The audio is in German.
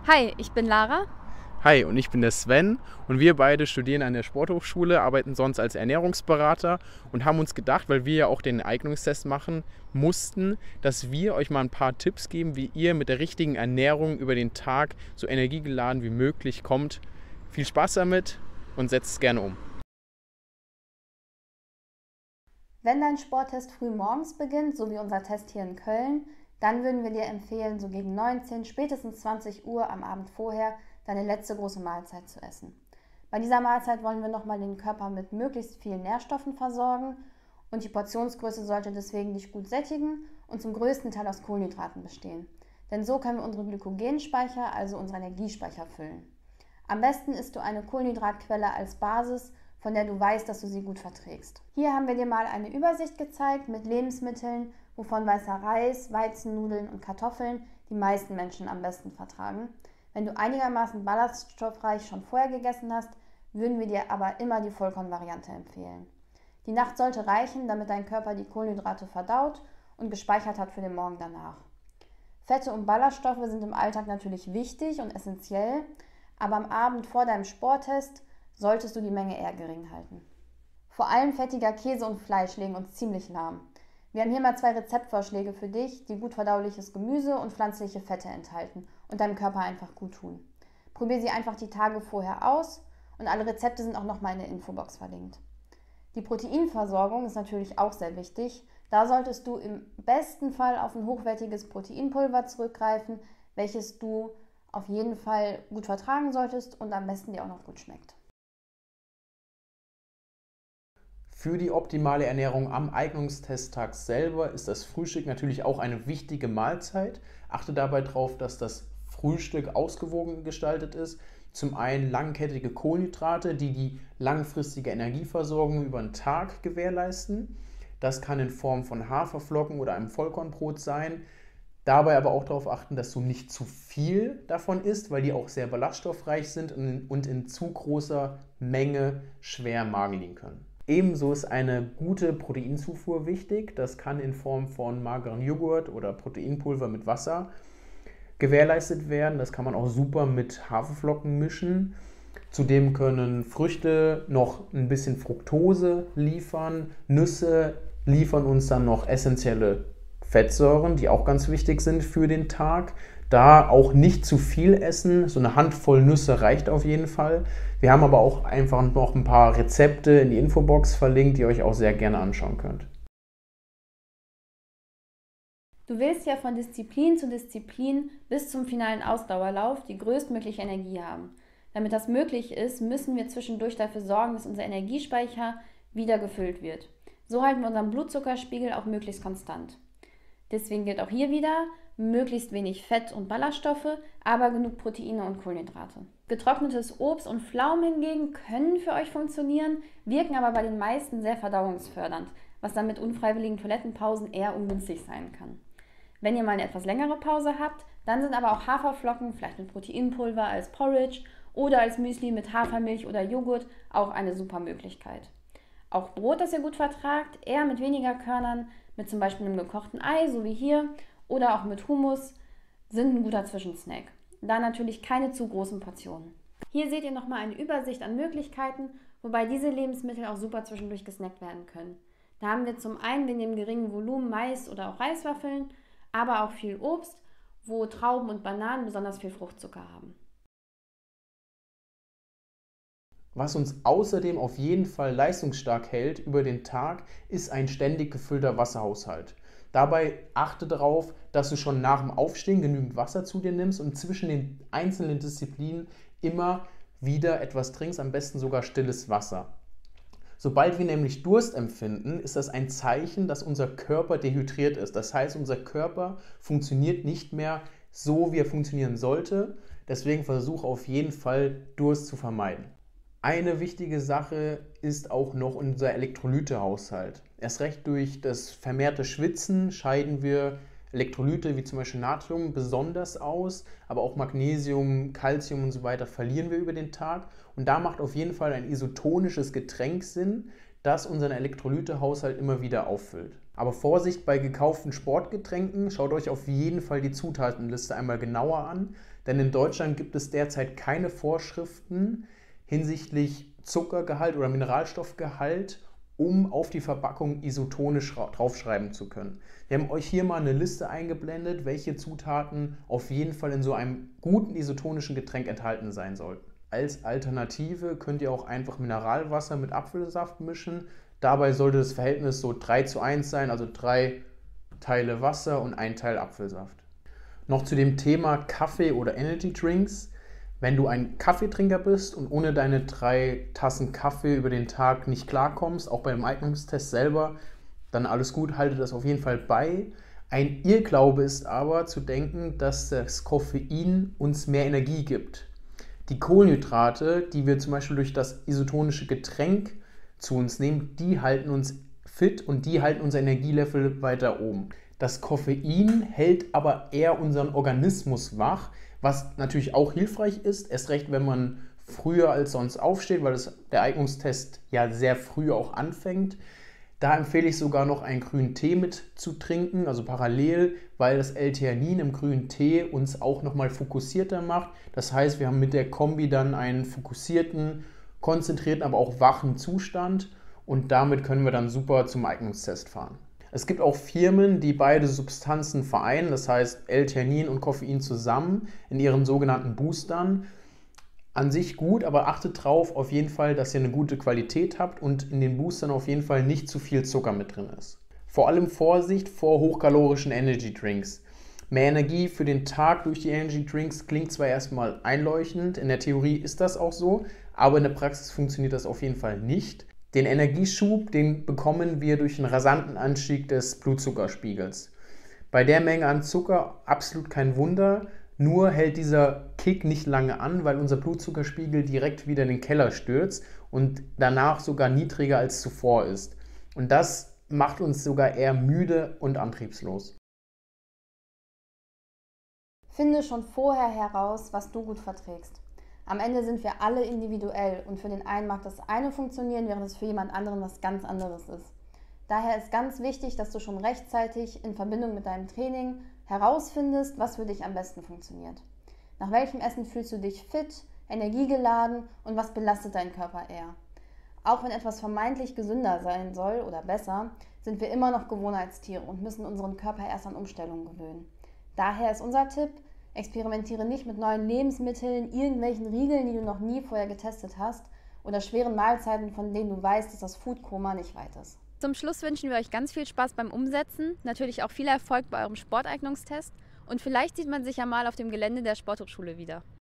Hi, ich bin Lara. Hi, und ich bin der Sven und wir beide studieren an der Sporthochschule, arbeiten sonst als Ernährungsberater und haben uns gedacht, weil wir ja auch den Eignungstest machen mussten, dass wir euch mal ein paar Tipps geben, wie ihr mit der richtigen Ernährung über den Tag so energiegeladen wie möglich kommt. Viel Spaß damit und setzt es gerne um. Wenn dein Sporttest früh morgens beginnt, so wie unser Test hier in Köln, dann würden wir dir empfehlen, so gegen 19, spätestens 20 Uhr am Abend vorher deine letzte große Mahlzeit zu essen. Bei dieser Mahlzeit wollen wir nochmal den Körper mit möglichst vielen Nährstoffen versorgen und die Portionsgröße sollte deswegen dich gut sättigen und zum größten Teil aus Kohlenhydraten bestehen. Denn so können wir unsere Glykogenspeicher, also unsere Energiespeicher, füllen. Am besten isst du eine Kohlenhydratquelle als Basis, von der du weißt, dass du sie gut verträgst. Hier haben wir dir mal eine Übersicht gezeigt mit Lebensmitteln, wovon weißer Reis, Weizennudeln und Kartoffeln die meisten Menschen am besten vertragen. Wenn du einigermaßen ballaststoffreich schon vorher gegessen hast, würden wir dir aber immer die Vollkornvariante empfehlen. Die Nacht sollte reichen, damit dein Körper die Kohlenhydrate verdaut und gespeichert hat für den Morgen danach. Fette und Ballaststoffe sind im Alltag natürlich wichtig und essentiell, aber am Abend vor deinem Sporttest solltest du die Menge eher gering halten. Vor allem fettiger Käse und Fleisch legen uns ziemlich lahm. Wir haben hier mal 2 Rezeptvorschläge für dich, die gut verdauliches Gemüse und pflanzliche Fette enthalten und deinem Körper einfach gut tun. Probier sie einfach die Tage vorher aus und alle Rezepte sind auch nochmal in der Infobox verlinkt. Die Proteinversorgung ist natürlich auch sehr wichtig. Da solltest du im besten Fall auf ein hochwertiges Proteinpulver zurückgreifen, welches du auf jeden Fall gut vertragen solltest und am besten dir auch noch gut schmeckt. Für die optimale Ernährung am Eignungstesttag selber ist das Frühstück natürlich auch eine wichtige Mahlzeit. Achte dabei darauf, dass das Frühstück ausgewogen gestaltet ist. Zum einen langkettige Kohlenhydrate, die die langfristige Energieversorgung über den Tag gewährleisten. Das kann in Form von Haferflocken oder einem Vollkornbrot sein. Dabei aber auch darauf achten, dass du nicht zu viel davon isst, weil die auch sehr ballaststoffreich sind und in zu großer Menge schwer im Magen liegen können. Ebenso ist eine gute Proteinzufuhr wichtig. Das kann in Form von mageren Joghurt oder Proteinpulver mit Wasser gewährleistet werden. Das kann man auch super mit Haferflocken mischen. Zudem können Früchte noch ein bisschen Fructose liefern. Nüsse liefern uns dann noch essentielle Fettsäuren, die auch ganz wichtig sind für den Tag. Da auch nicht zu viel essen, so eine Handvoll Nüsse reicht auf jeden Fall. Wir haben aber auch einfach noch ein paar Rezepte in die Infobox verlinkt, die ihr euch auch sehr gerne anschauen könnt. Du willst ja von Disziplin zu Disziplin bis zum finalen Ausdauerlauf die größtmögliche Energie haben. Damit das möglich ist, müssen wir zwischendurch dafür sorgen, dass unser Energiespeicher wieder gefüllt wird. So halten wir unseren Blutzuckerspiegel auch möglichst konstant. Deswegen gilt auch hier wieder, möglichst wenig Fett und Ballaststoffe, aber genug Proteine und Kohlenhydrate. Getrocknetes Obst und Pflaumen hingegen können für euch funktionieren, wirken aber bei den meisten sehr verdauungsfördernd, was dann mit unfreiwilligen Toilettenpausen eher ungünstig sein kann. Wenn ihr mal eine etwas längere Pause habt, dann sind aber auch Haferflocken, vielleicht mit Proteinpulver als Porridge oder als Müsli mit Hafermilch oder Joghurt auch eine super Möglichkeit. Auch Brot, das ihr gut vertragt, eher mit weniger Körnern, mit zum Beispiel einem gekochten Ei, so wie hier, oder auch mit Hummus, sind ein guter Zwischensnack. Da natürlich keine zu großen Portionen. Hier seht ihr nochmal eine Übersicht an Möglichkeiten, wobei diese Lebensmittel auch super zwischendurch gesnackt werden können. Da haben wir zum einen in dem geringen Volumen Mais oder auch Reiswaffeln, aber auch viel Obst, wo Trauben und Bananen besonders viel Fruchtzucker haben. Was uns außerdem auf jeden Fall leistungsstark hält über den Tag, ist ein ständig gefüllter Wasserhaushalt. Dabei achte darauf, dass du schon nach dem Aufstehen genügend Wasser zu dir nimmst und zwischen den einzelnen Disziplinen immer wieder etwas trinkst, am besten sogar stilles Wasser. Sobald wir nämlich Durst empfinden, ist das ein Zeichen, dass unser Körper dehydriert ist. Das heißt, unser Körper funktioniert nicht mehr so, wie er funktionieren sollte. Deswegen versuche auf jeden Fall, Durst zu vermeiden. Eine wichtige Sache ist auch noch unser Elektrolytehaushalt. Erst recht durch das vermehrte Schwitzen scheiden wir Elektrolyte wie zum Beispiel Natrium besonders aus, aber auch Magnesium, Calcium und so weiter verlieren wir über den Tag. Und da macht auf jeden Fall ein isotonisches Getränk Sinn, das unseren Elektrolytehaushalt immer wieder auffüllt. Aber Vorsicht bei gekauften Sportgetränken, schaut euch auf jeden Fall die Zutatenliste einmal genauer an, denn in Deutschland gibt es derzeit keine Vorschriften hinsichtlich Zuckergehalt oder Mineralstoffgehalt, um auf die Verpackung isotonisch draufschreiben zu können. Wir haben euch hier mal eine Liste eingeblendet, welche Zutaten auf jeden Fall in so einem guten isotonischen Getränk enthalten sein sollten. Als Alternative könnt ihr auch einfach Mineralwasser mit Apfelsaft mischen. Dabei sollte das Verhältnis so 3:1 sein, also 3 Teile Wasser und 1 Teil Apfelsaft. Noch zu dem Thema Kaffee oder Energy Drinks. Wenn du ein Kaffeetrinker bist und ohne deine 3 Tassen Kaffee über den Tag nicht klarkommst, auch beim Eignungstest selber, dann alles gut, halte das auf jeden Fall bei. Ein Irrglaube ist aber zu denken, dass das Koffein uns mehr Energie gibt. Die Kohlenhydrate, die wir zum Beispiel durch das isotonische Getränk zu uns nehmen, die halten uns fit und die halten unser Energielevel weiter oben. Das Koffein hält aber eher unseren Organismus wach, was natürlich auch hilfreich ist, erst recht, wenn man früher als sonst aufsteht, weil der Eignungstest ja sehr früh auch anfängt. Da empfehle ich sogar noch einen grünen Tee mit zu trinken, also parallel, weil das L-Theanin im grünen Tee uns auch nochmal fokussierter macht. Das heißt, wir haben mit der Kombi dann einen fokussierten, konzentrierten, aber auch wachen Zustand und damit können wir dann super zum Eignungstest fahren. Es gibt auch Firmen, die beide Substanzen vereinen, das heißt L-Theanin und Koffein zusammen in ihren sogenannten Boostern. An sich gut, aber achtet drauf auf jeden Fall, dass ihr eine gute Qualität habt und in den Boostern auf jeden Fall nicht zu viel Zucker mit drin ist. Vor allem Vorsicht vor hochkalorischen Energy Drinks. Mehr Energie für den Tag durch die Energy Drinks klingt zwar erstmal einleuchtend, in der Theorie ist das auch so, aber in der Praxis funktioniert das auf jeden Fall nicht. Den Energieschub, den bekommen wir durch einen rasanten Anstieg des Blutzuckerspiegels. Bei der Menge an Zucker absolut kein Wunder, nur hält dieser Kick nicht lange an, weil unser Blutzuckerspiegel direkt wieder in den Keller stürzt und danach sogar niedriger als zuvor ist. Und das macht uns sogar eher müde und antriebslos. Finde schon vorher heraus, was du gut verträgst. Am Ende sind wir alle individuell und für den einen mag das eine funktionieren, während es für jemand anderen was ganz anderes ist. Daher ist ganz wichtig, dass du schon rechtzeitig in Verbindung mit deinem Training herausfindest, was für dich am besten funktioniert. Nach welchem Essen fühlst du dich fit, energiegeladen und was belastet deinen Körper eher? Auch wenn etwas vermeintlich gesünder sein soll oder besser, sind wir immer noch Gewohnheitstiere und müssen unseren Körper erst an Umstellungen gewöhnen. Daher ist unser Tipp: Experimentiere nicht mit neuen Lebensmitteln, irgendwelchen Riegeln, die du noch nie vorher getestet hast, oder schweren Mahlzeiten, von denen du weißt, dass das Foodkoma nicht weit ist. Zum Schluss wünschen wir euch ganz viel Spaß beim Umsetzen, natürlich auch viel Erfolg bei eurem Sporteignungstest und vielleicht sieht man sich ja mal auf dem Gelände der Sporthochschule wieder.